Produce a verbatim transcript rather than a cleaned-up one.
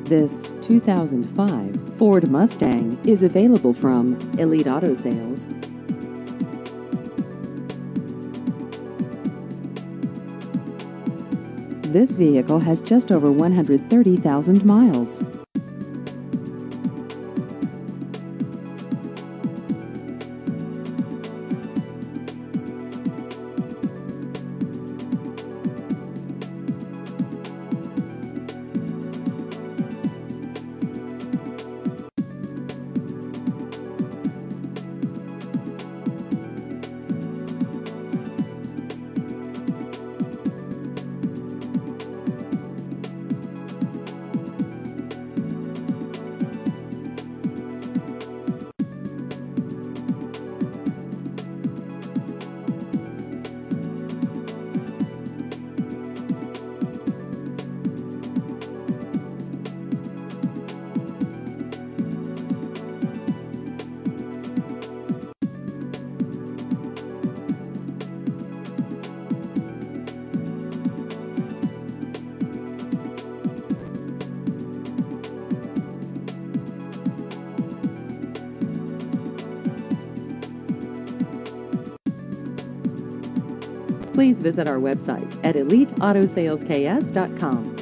This two thousand five Ford Mustang is available from Elite Auto Sales. This vehicle has just over one hundred thirty thousand miles. Please visit our website at elite auto sales k s dot com.